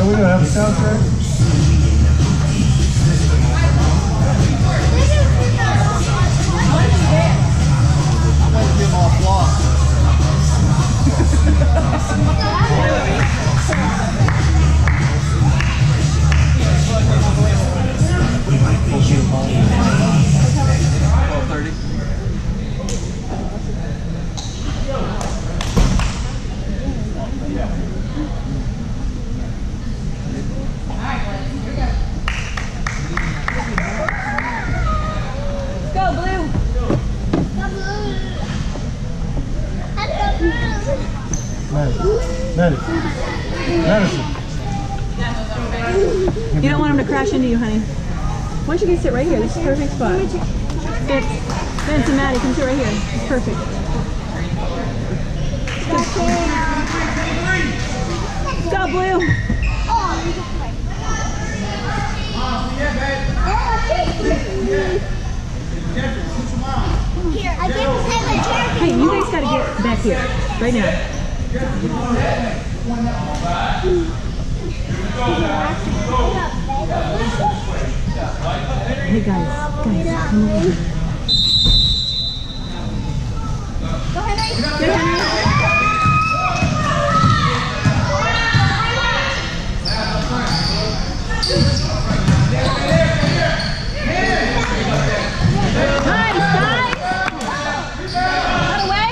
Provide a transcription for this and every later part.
we gonna have a soundtrack? I want to give off block. Madison. You don't want him to crash into you, honey. Why don't you guys sit right here? This is a perfect spot. Vince and Maddie, come sit right here. It's perfect. Go, Blue. Hey, you guys gotta get back here right now. Hey guys, come over here. Go Henry. Good Henry. Nice, guys. Run away.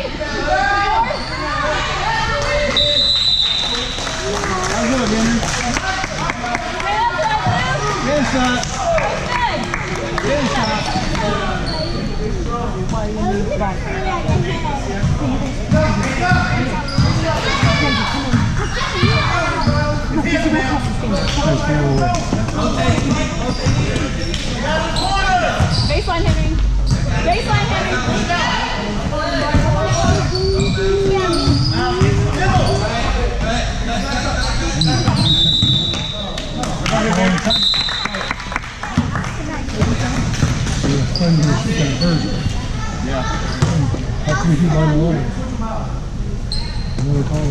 Baseline, Henry. Baseline, Henry. Yeah. How can we keep on the line? Another call.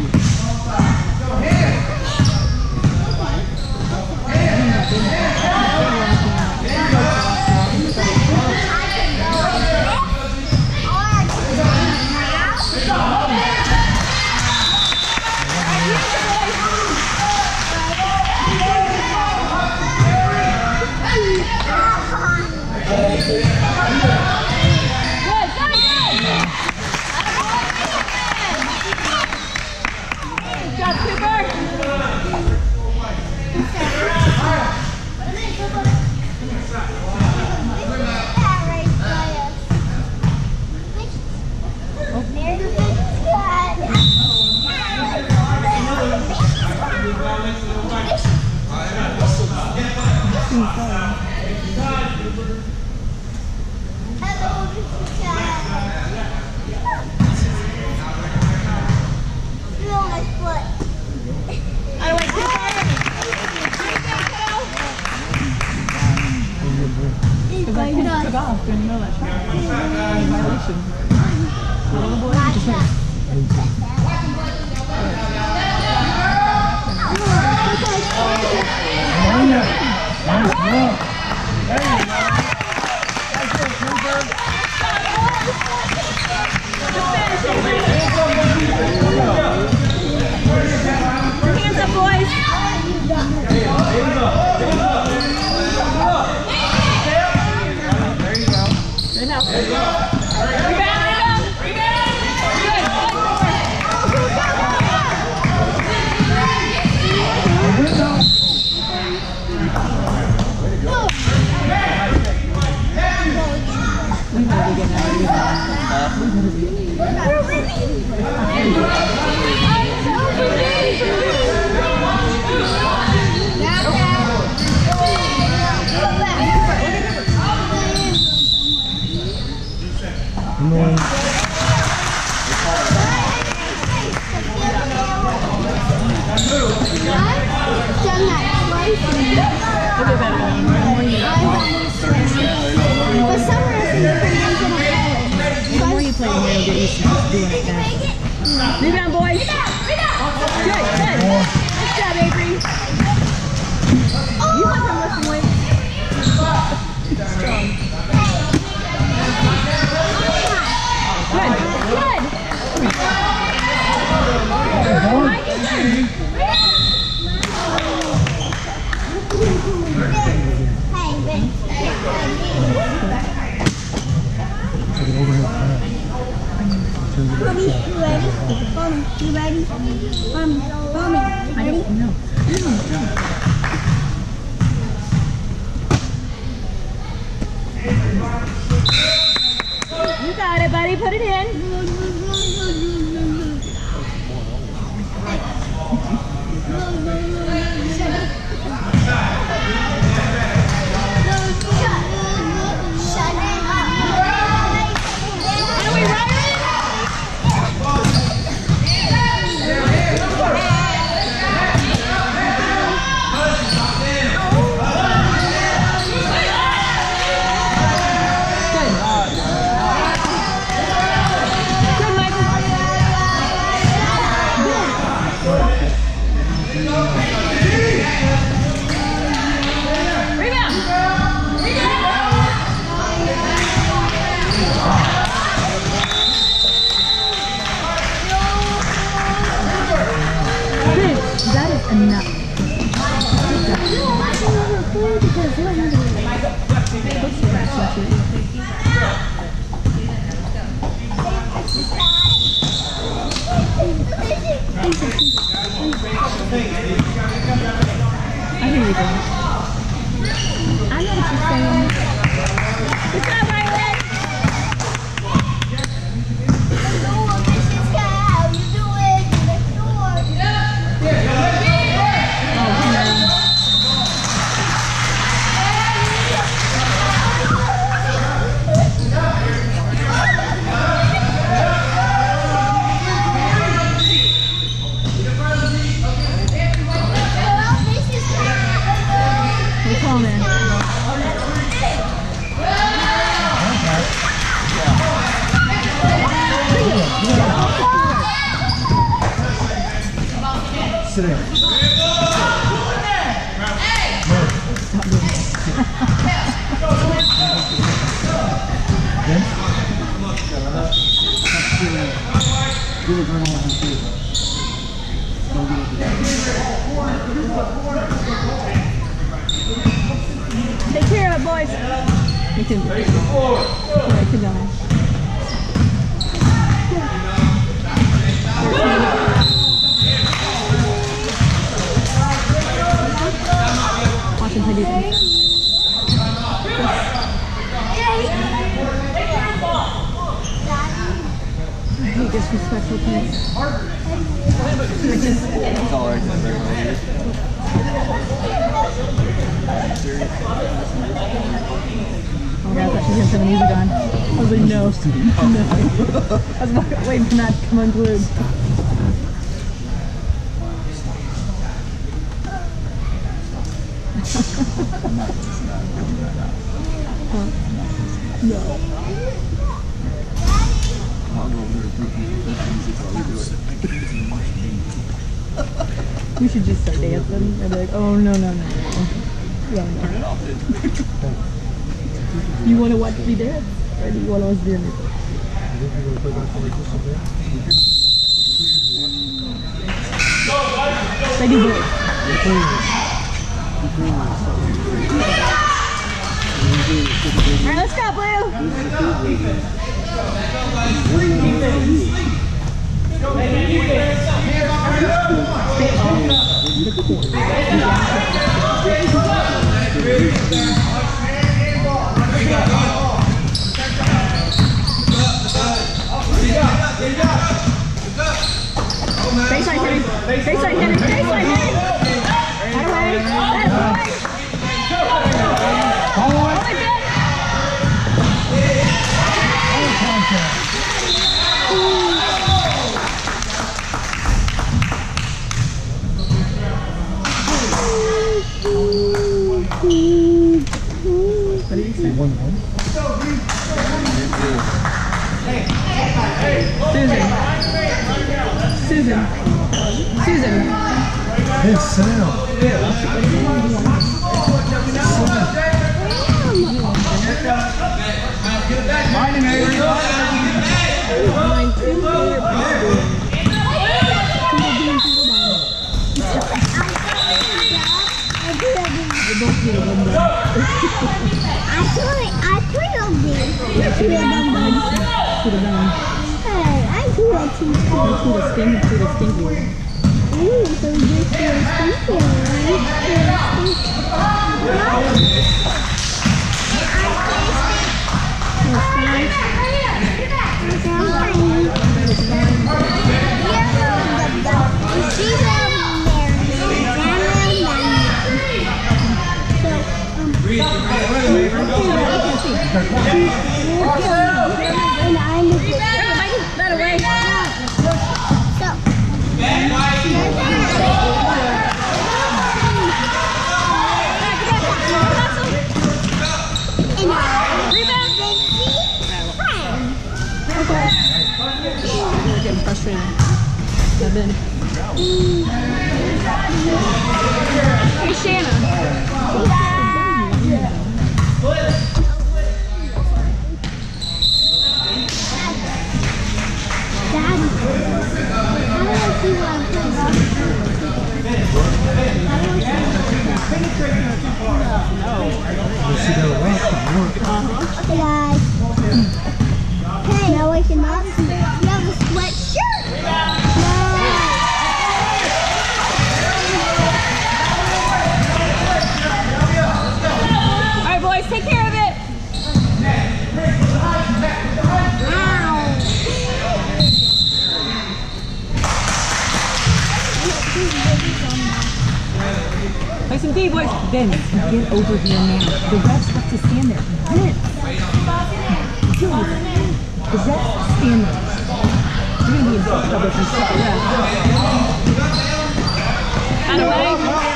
Didn't know that. Violation. Little boy. Hands up, boys. Good enough. Rebound. We better get out of The more you play, the more you'll get used to just doing it now. Rebound, boys. Good. Good job, Avery. You ready? Mommy, I don't know. You got it, buddy. Put it in. Sit down. Take care of it, boys. You can do it. Yeah, keep going. Watch him play defense. I hate disrespectful kids. It's all right. Oh my god, I thought she was going to turn the music on. I was like, no. No. I was waiting for that to come unglued. No. We should just start dancing and be like, oh no, no, no. No, no. You want to watch me dance? Or do you want to watch me dance? Thank you, boy. Alright, let's go, Blue! Baseline hitting! Baseline hitting! Baseline hitting! That away! That away! What did you say? 1-1. Susan. Hey, sit down. Mining area. both get a one bun. I told you this. Yeah, to the bun. To the bun. Hey, I do that too. To the stinky. Ooh, so this is stinky. That away. We're getting frustrated. I've been. Hey, Shanna. Hey, now I cannot see. You have a sweatshirt? All right, boys, take care of it. Play some D, boys. Vince, get over here now. The refs have to stand there. Vince. Julie, the refs stand there. You're going to be in trouble if you stop the ref. Out of way.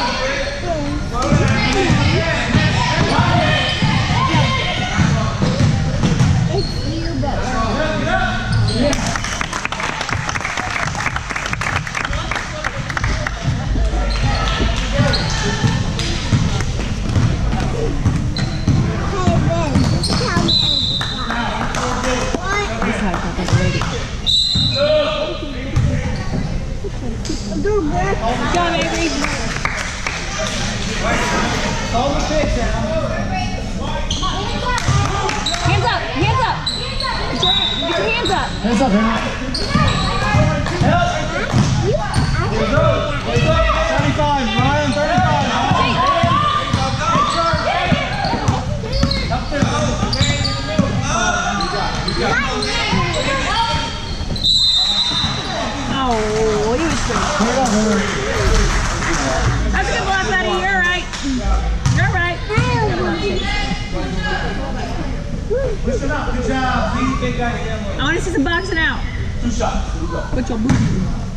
It's you, but Good job, Avery. Hands up, hands up. Get your hands up. Hands up, Henry. 35, Ryan, 35. Oh, you was good. That's a good block, buddy. You're right. You're right. Listen up, good job. Big guy. I want to see some boxing out. 2 shots. Here we go. Put your boots in.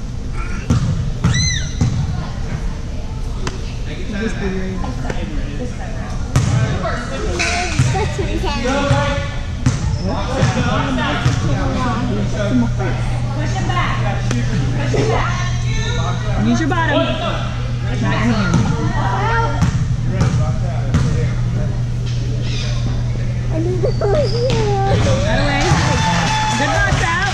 push it back. Use your bottom. Not your hand. That away. Good box out.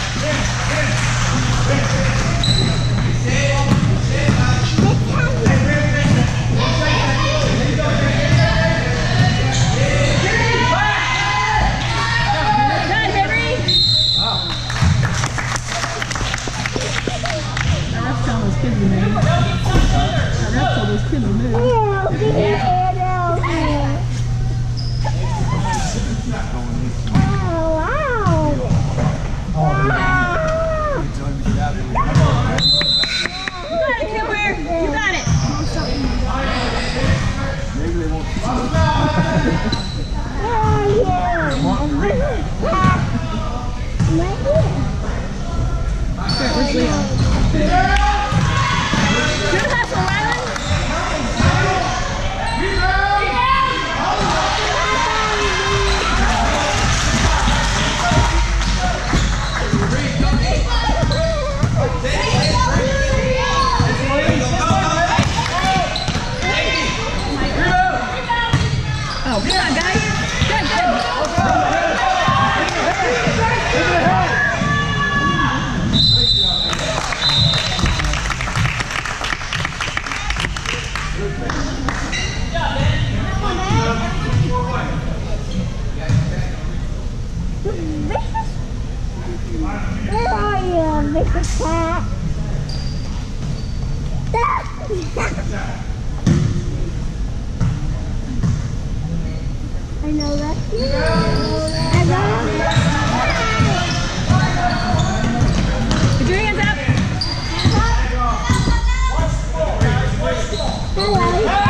Good, Henry. Our ref's telling those kids to move. Our ref told those kids to move. Where's Leo? Good hustle, Rylan. Oh, come on, guys. Good, good. I know that. Put your hands up. Hello.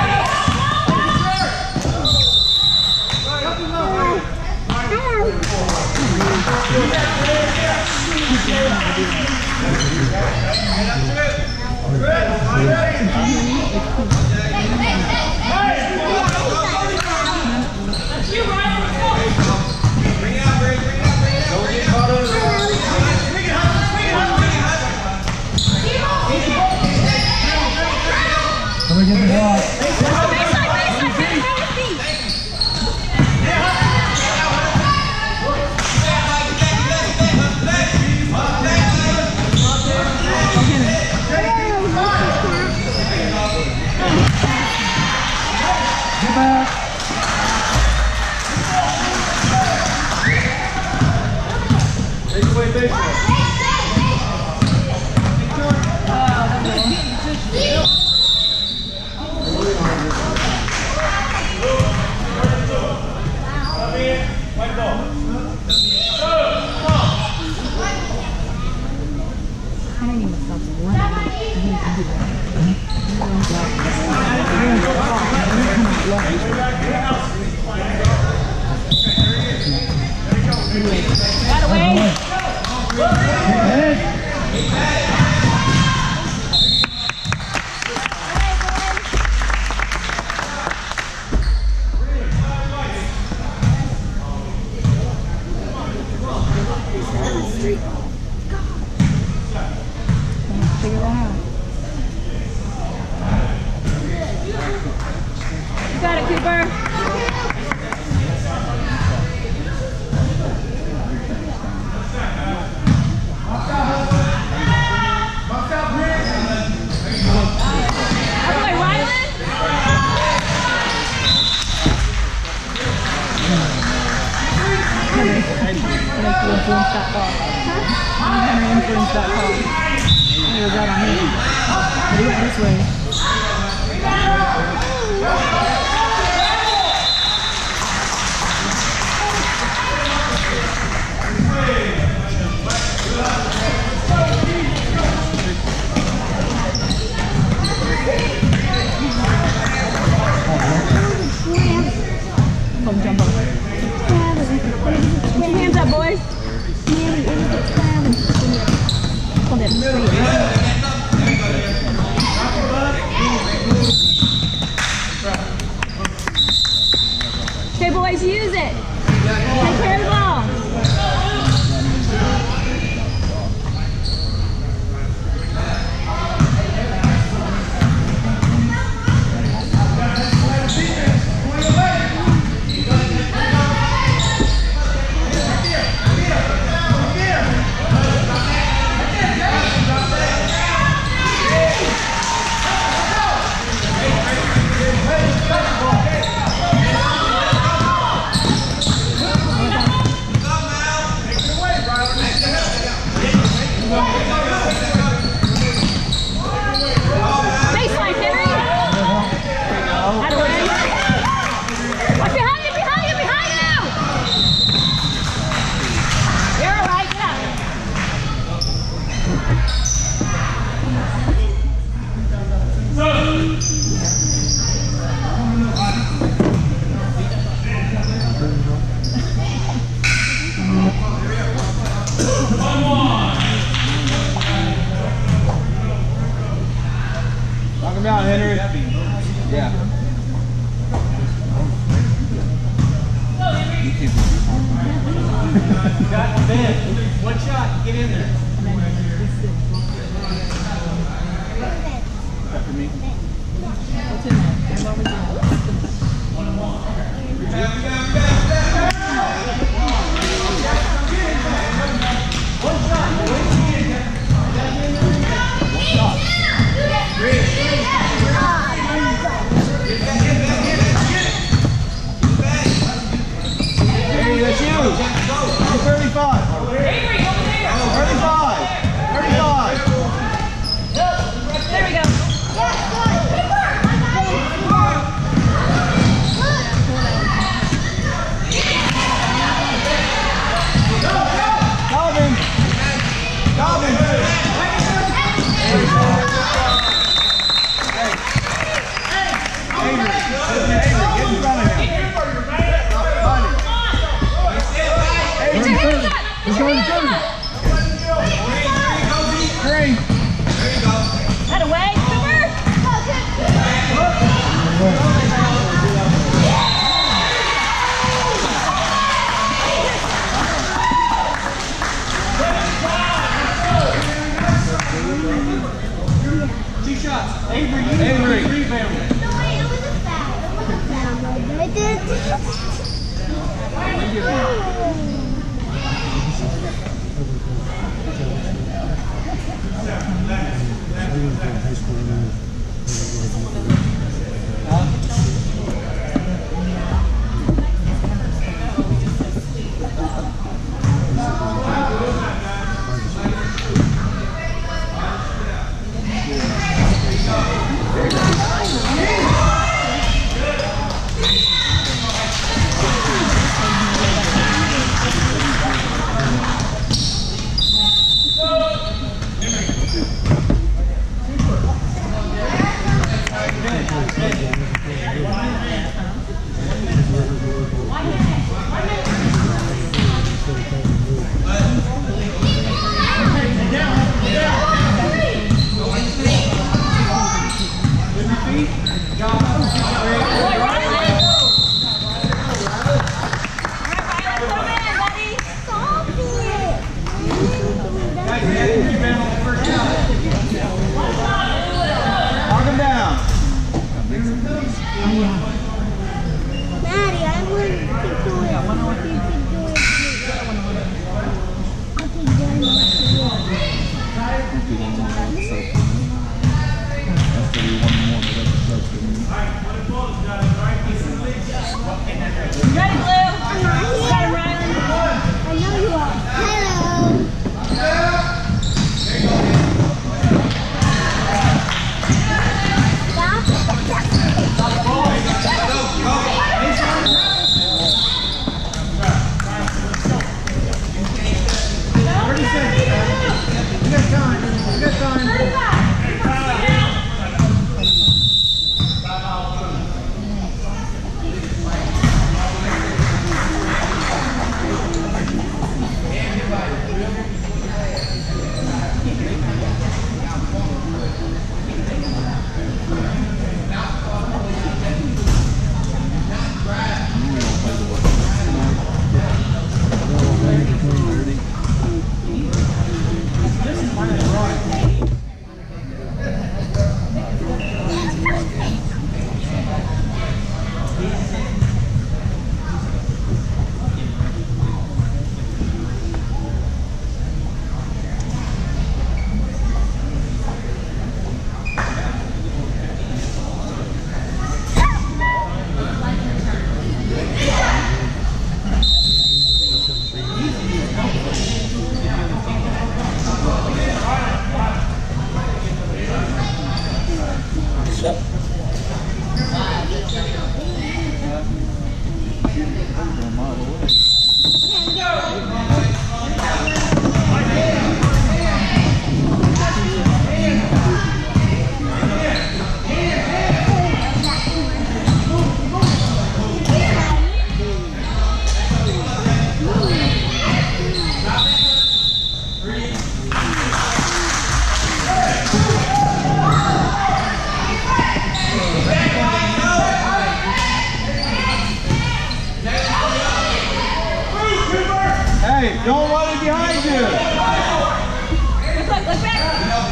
Come get the ball. Get back. Take away baseball. White ball. I don't even stop running. I need to do that. Got away. Figure that out. You got it, Cooper. Okay, Rylan. Henry, influence that ball. Henry influenced that ball. He was out on me. But he went this way. Come jump up. Put your hands up, boys. Hold it. Okay, boys, use it. Take care of the ball. Baseline, Henry. Out of way. Watch behind you, behind you, behind you. You're all right, get up. Knock him out, Henry. Yeah. Got Ben. One shot. Get in there. After me. What's in there? What was in there? One shot. Hey, that's you. 35. 35. 35. I did. High school now. Don't run it behind you. Look back.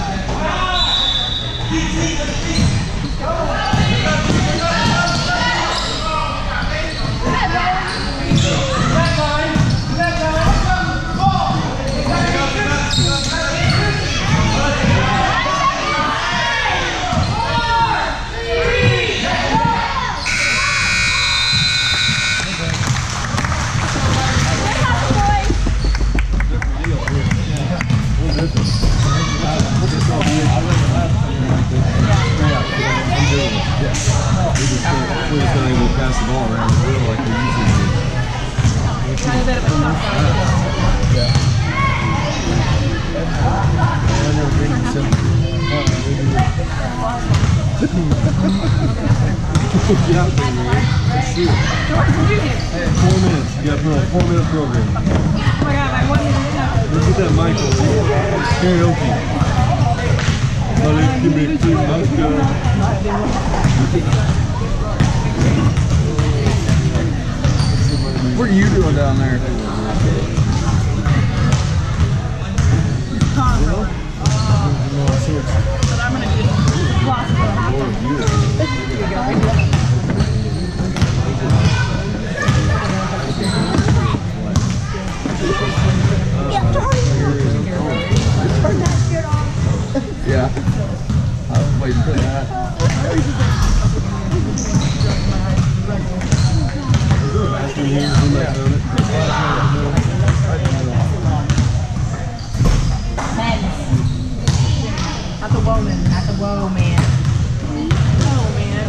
We're just going to go pass the ball around the field like we usually do. It's a bit of a tough Yeah. I never think it's simple. Get out there, man. Let's see it. 4 minutes. You got to put on a 4-minute program. Oh my god, my 1 minute now. Look at that Michael. It's karaoke. Oh, let's give me a clean mouth go. What are you doing down there? Congo. But I'm going to do gospel. At the woman. At the whoa, man. Whoa, man.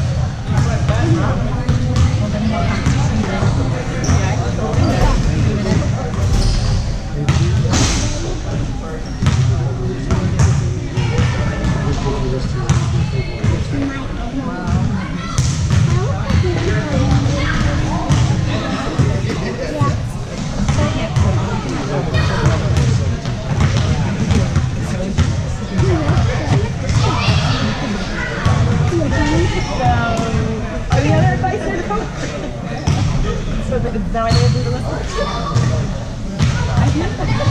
Now I need to do the list. I did.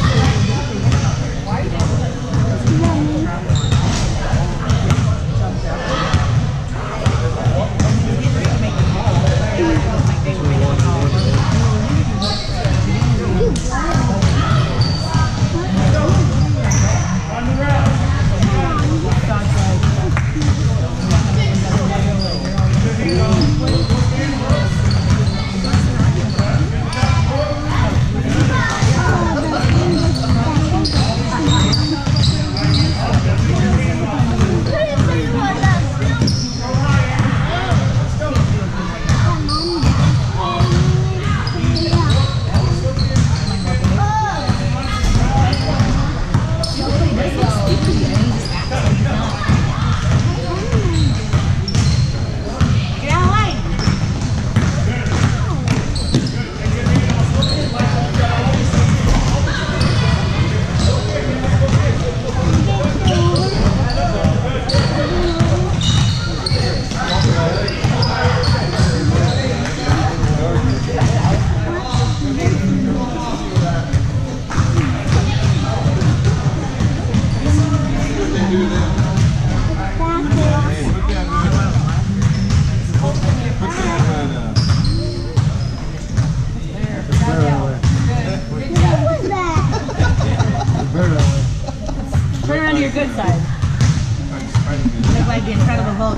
Turn around to your good side. Look like the Incredible Hulk.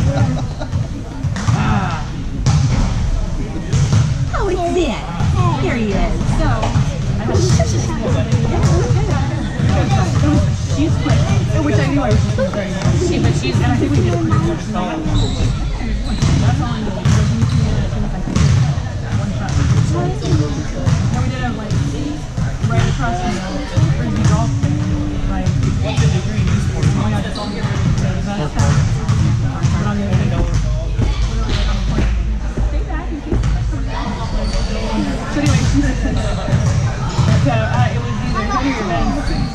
Oh, it's that. Here he is. So, she's quick. Which I knew I was just going to say. But she's, and I think we did a pretty good job. That's all I know. One shot. And we did have like right across the frisbee golf thing. Like, what's the degree in sports? Oh my god, that's all here. So anyway, so it was either here or then.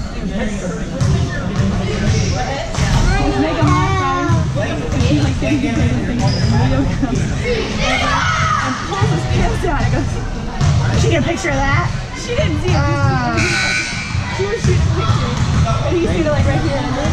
Make a hot fire, and she's like getting into anything, and Leo comes and pulls his pants down. I go, she get a picture of that? She didn't see it. She was shooting pictures, and he's seen it like right here. And then,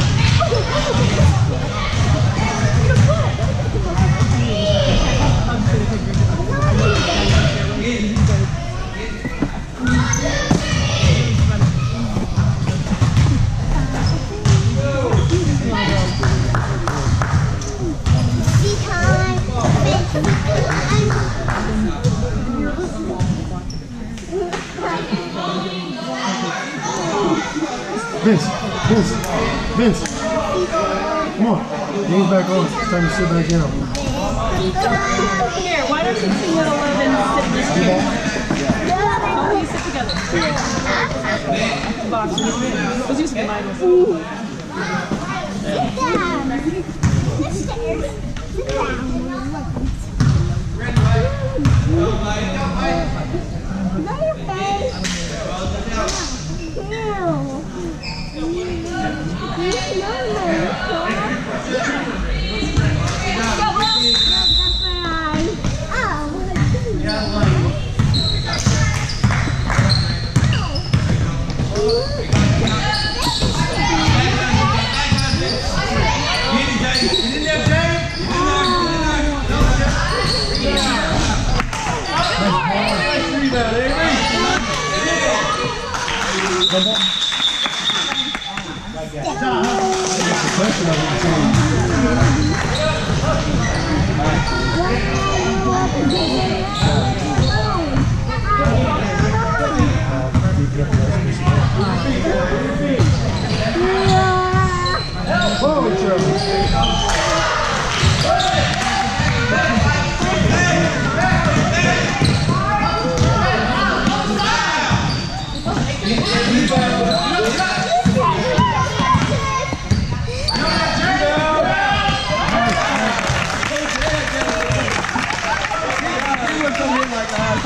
Vince, come on. Knees back on. It's time to sit back down. Here, why don't you two little women sit in this chair? How will you sit together? Box. Let's use some Bibles.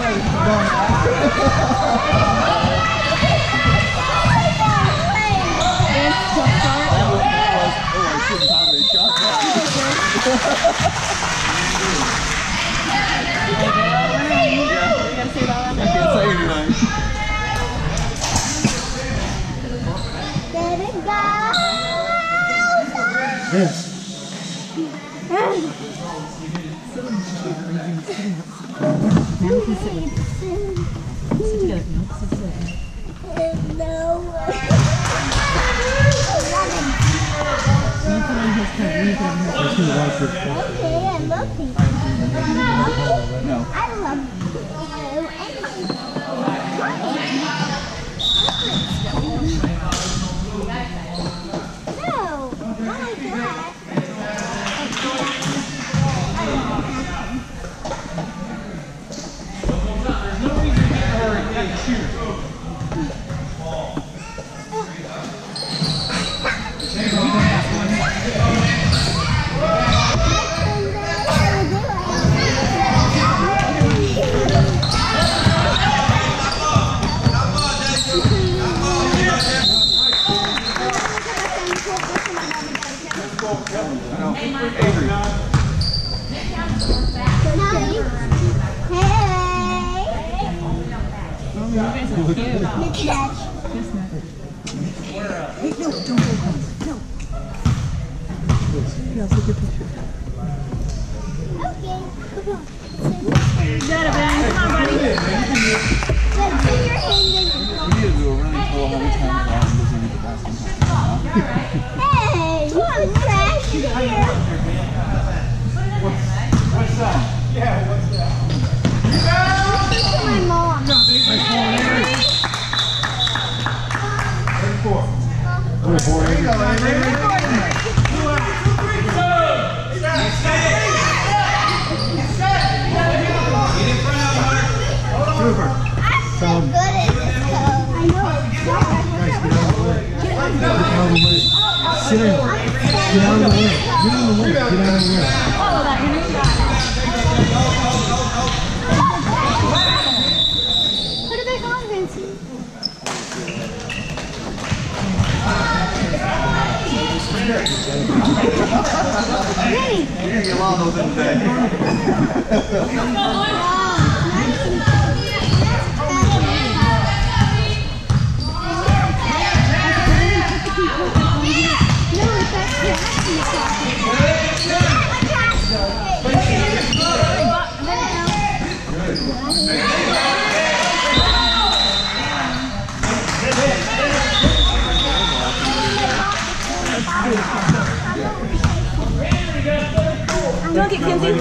Look at Kinsey.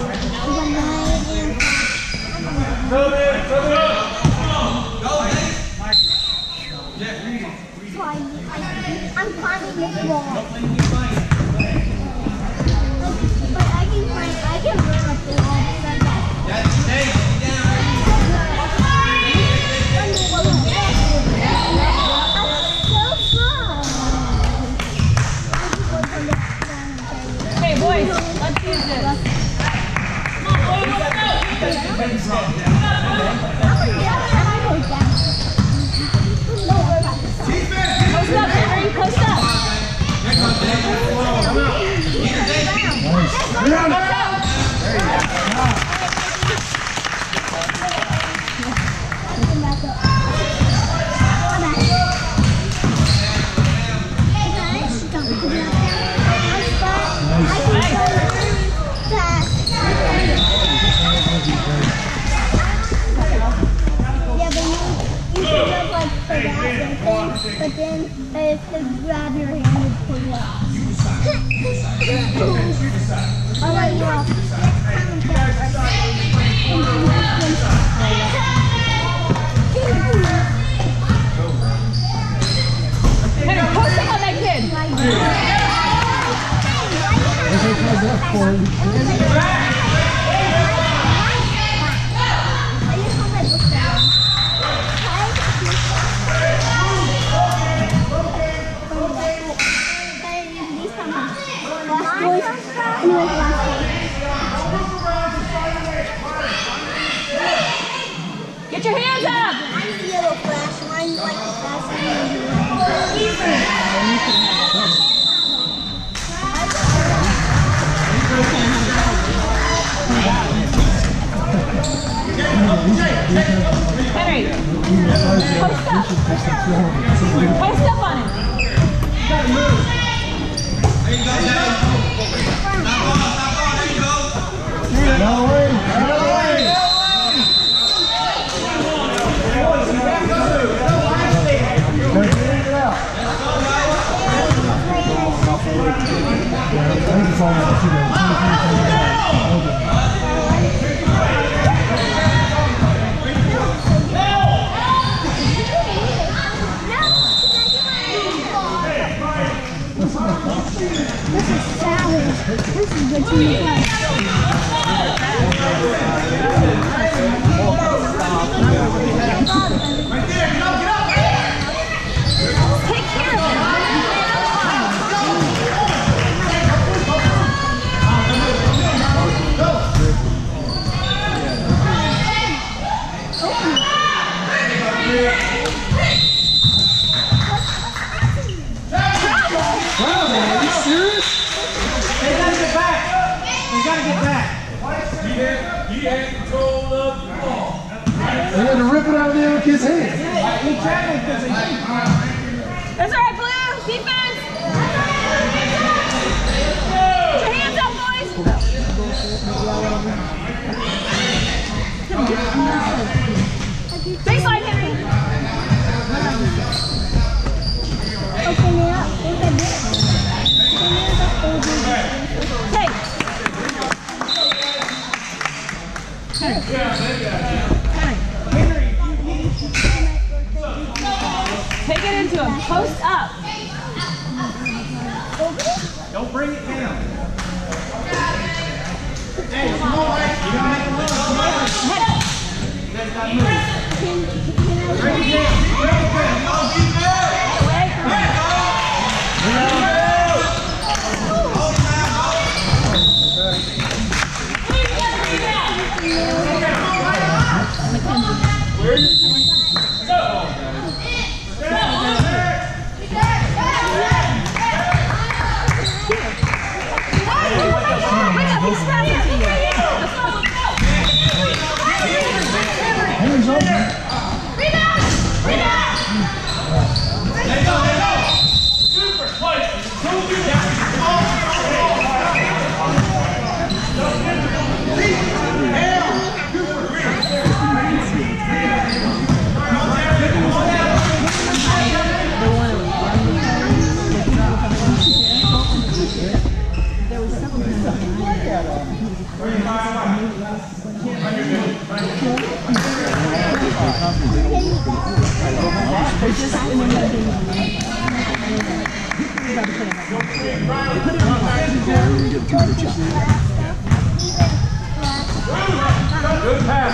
I'm climbing this wall. But I can run up the wall. Hey boys, let's use this. Come on, boys, let's go. Post up, Henry, post up. But then if they grab your hand and pull you up. I'll let you off. Henry, post up on that kid. Last voice. Henry, post up. Post up on him. No way! No way! This is savage. This is the team. Take care of him. He had control of the ball. They had to rip it out of the other kid's hand. That's all right, Blue. Defense. Put your hands up, boys. Baseline, Henry. Open it up. Take. Take it into him. Post up. Don't bring it down. Hey, come on, Mike. You gotta make a run. Come on. You guys gotta move. Bring it down. Bring it down. Away from him. Where is he? Good pass.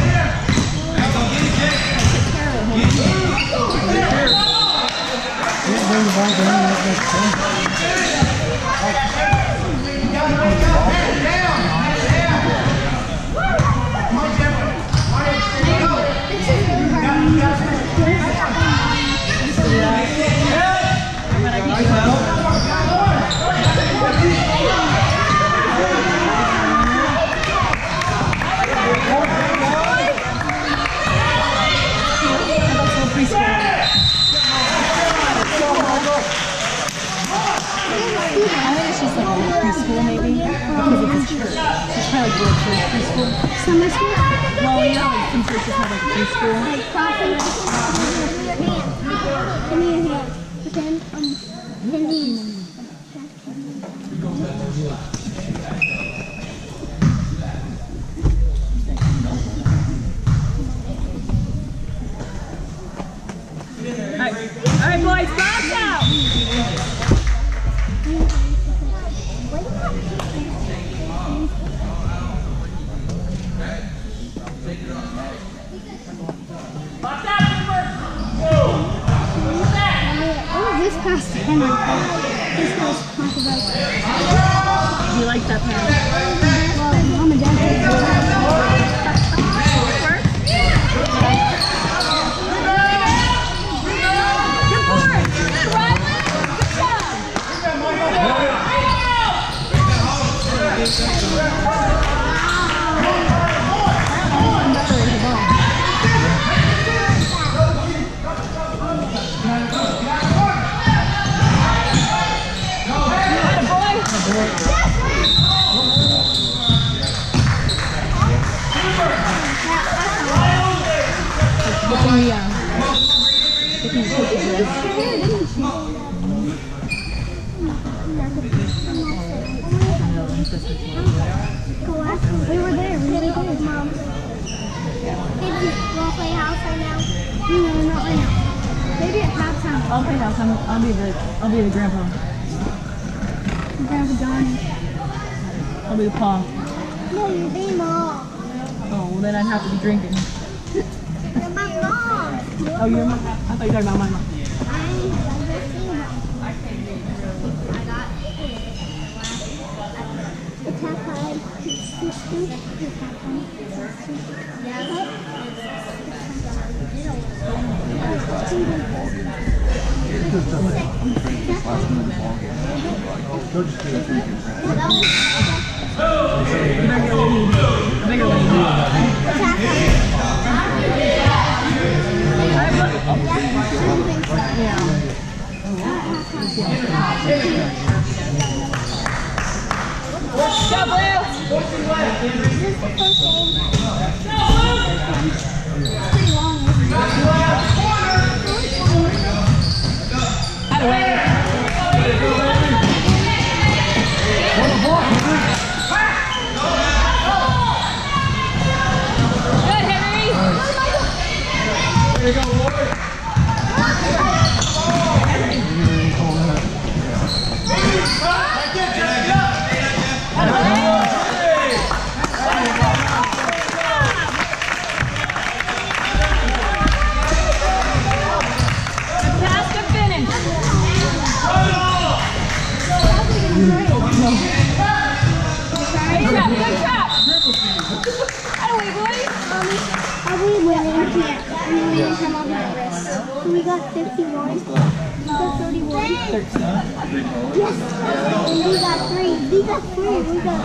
Preschool maybe? Because of his church. She's probably going to preschool. Summer school? Well, you know, some churches have like preschool. Like coffee. Give me your hand. Pretend his knees. All right, boys, box out. This pass to Henry. This pass controversial. Do you like that pass? Well, Mom and Dad did it. Good board. Good, Riley. Good job. Taking pictures. We were there. We really did, Mom. Maybe we'll play house right now. No, not right now. Maybe at halftime. I'll play house. I'll be the grandpa. Grandpa Johnny. I'll be the paw. No, you're the mom. Oh, well then I'd have to be drinking. You're my mom. Oh, you're my mom? I thought you were talking about my mom. We got 51. We got 31. 13. Yes. And we got 3. We got 3. We got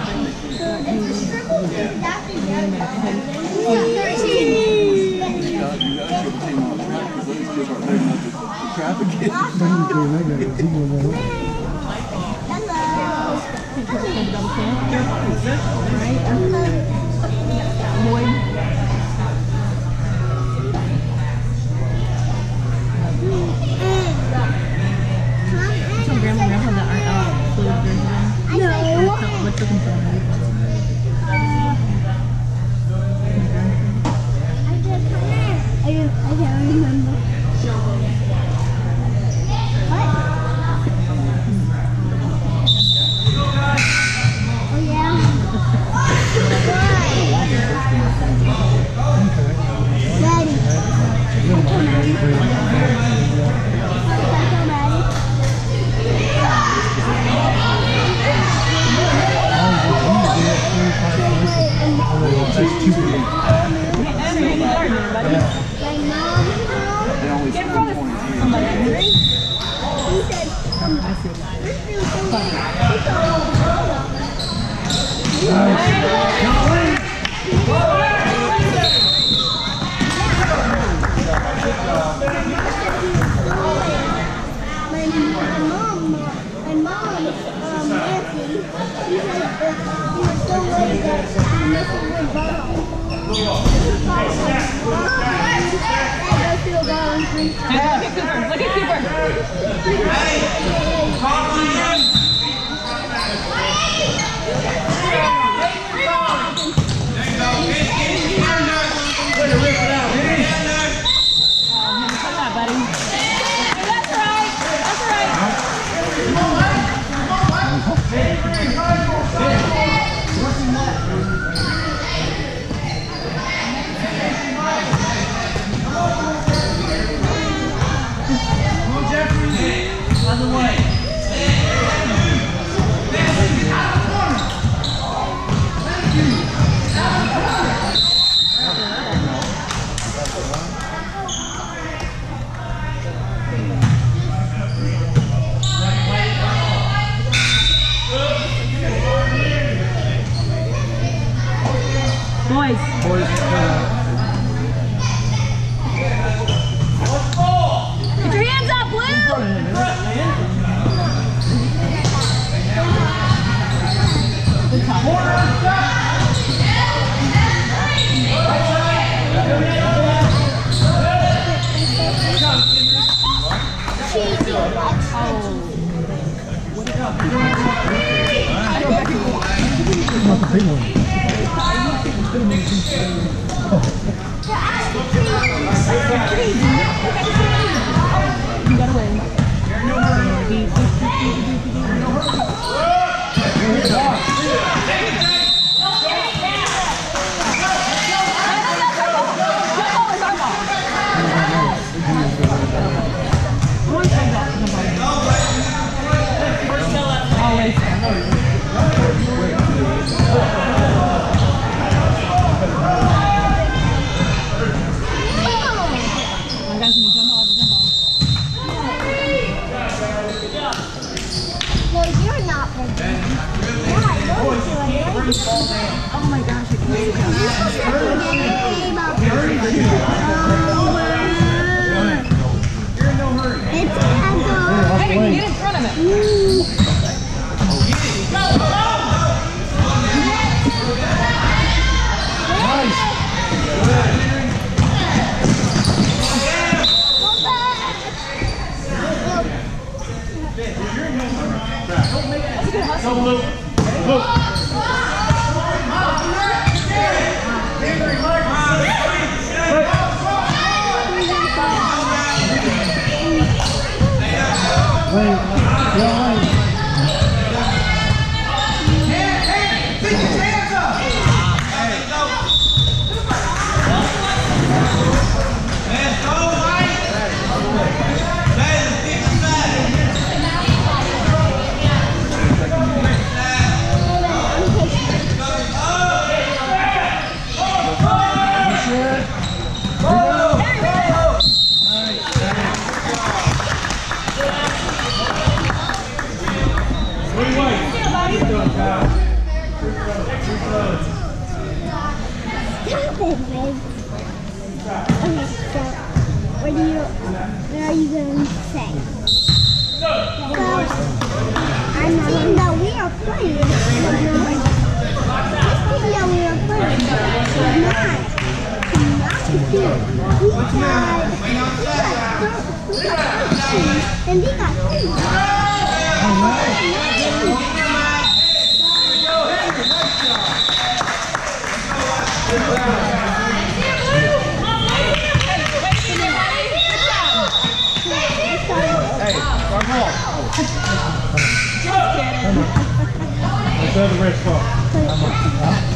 1 about the big one? You got away. Always. No, you're not big. Oh my gosh, I can't Hey, get in front of it. What are you going to say? I'm not even that we are playing. This team that we are playing is not to do. We got 13 and they got 3. Let's have the rest spot.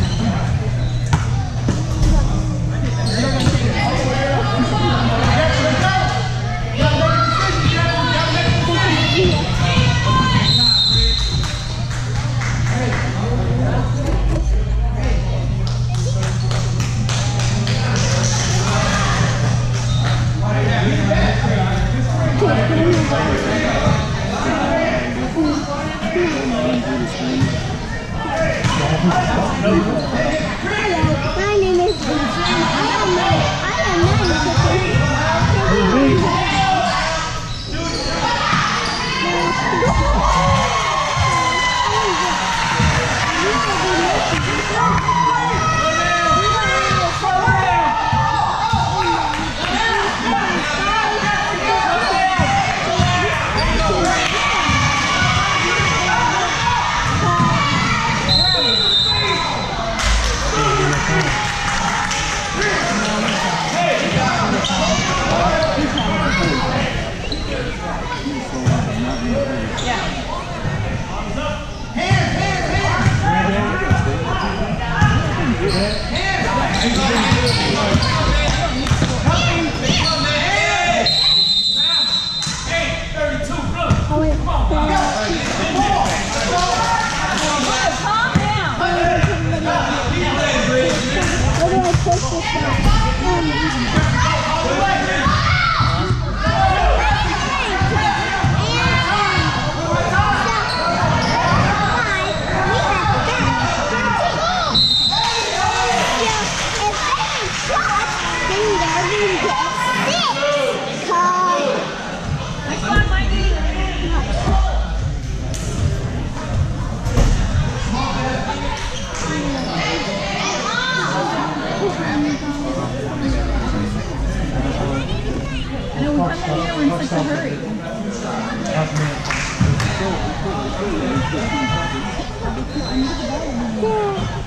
Yeah.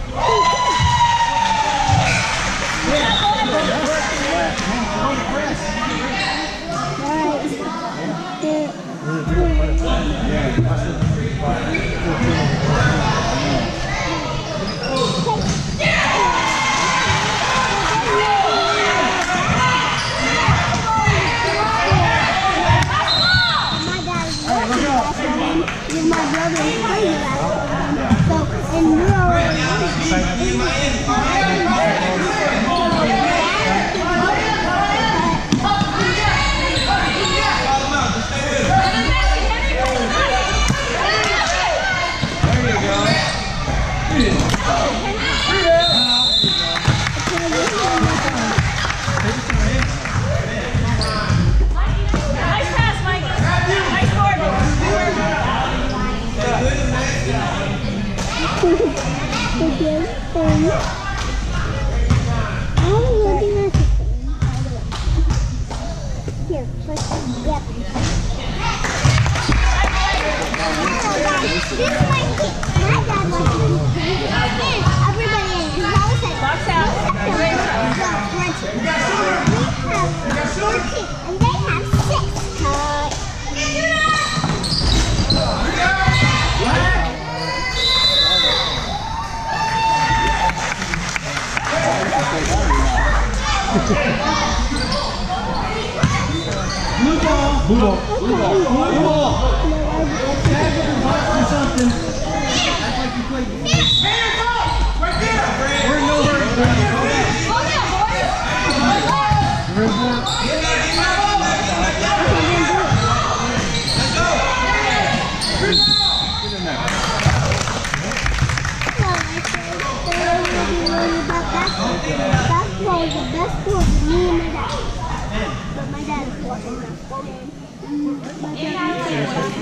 Basketball is the best sport for me and my dad. But my dad is watching that. My dad is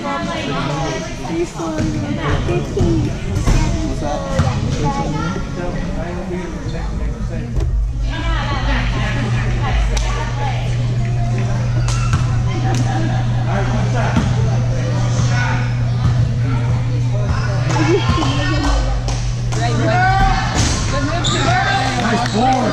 for 15, Nice board.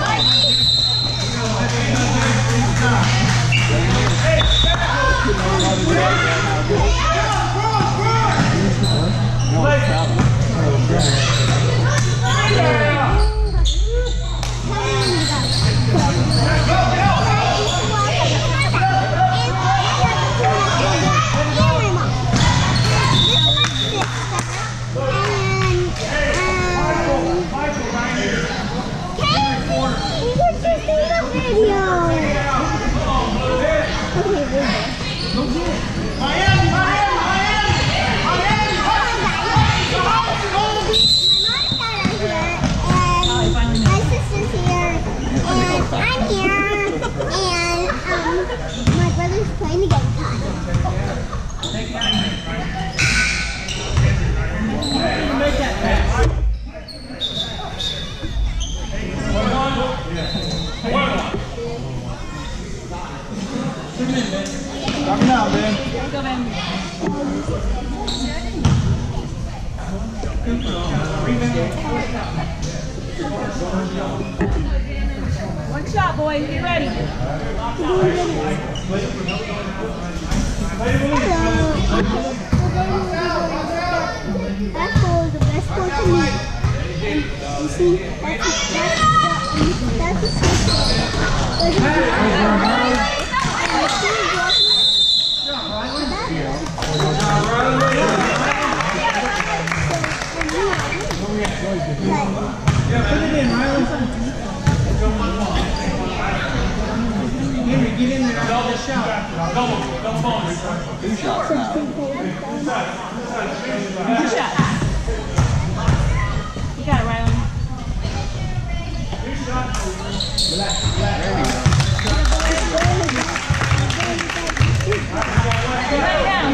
Coming out, man. Go, Ben. One shot, boys. Get ready. Basketball is the best sport to me. You see, that's a Put it in, Riley. Henry, get in there. I'll just shout. Double bonus. 2 shots now. 2 shots. You got it, Riley. 2 shots. Right down.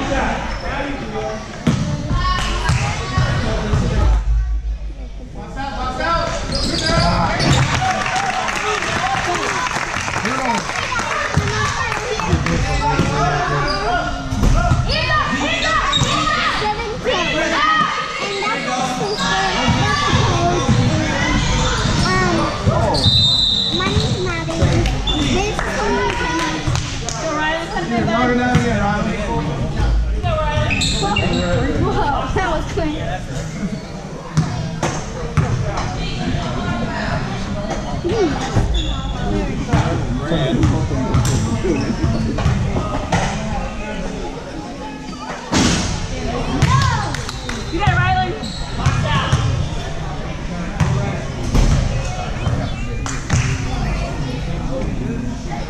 You got it, Riley.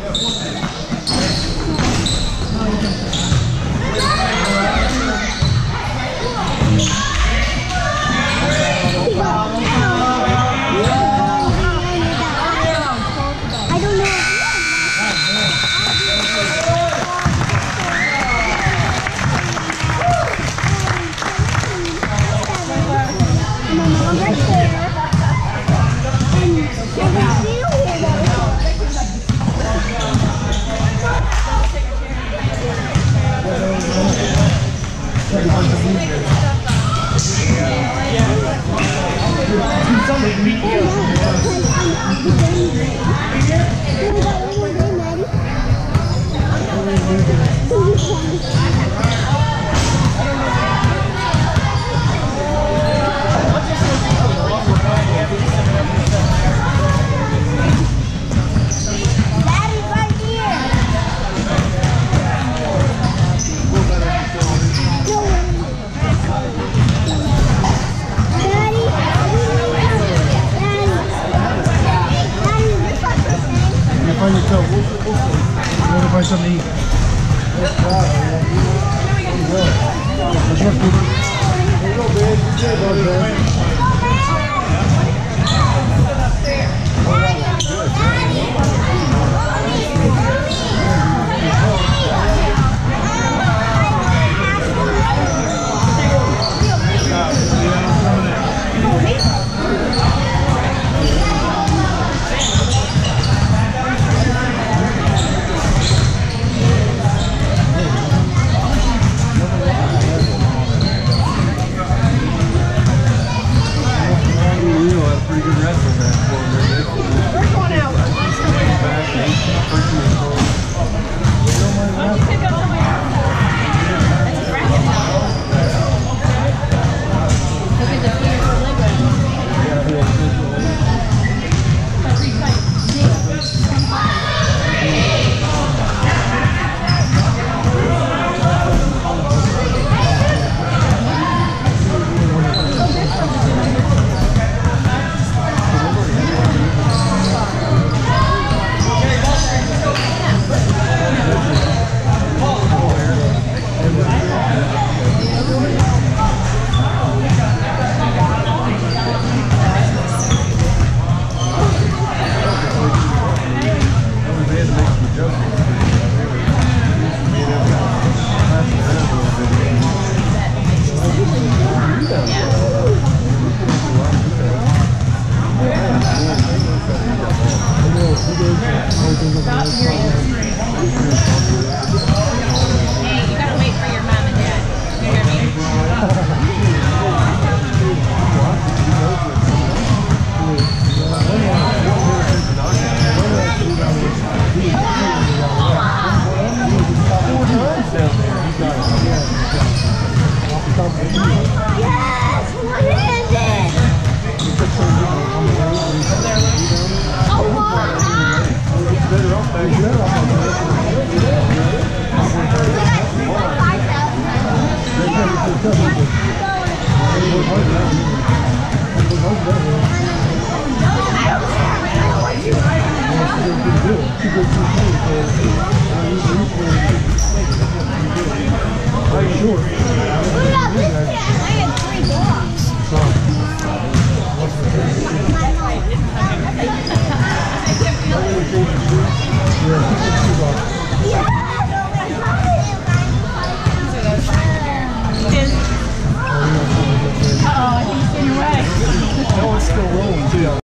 I don't know. My mom right there. And Daddy's right here. Daddy, Find your coat. You want to find something to eat? Let's work, Cooper. There you go, babe. Good job, babe. Daddy.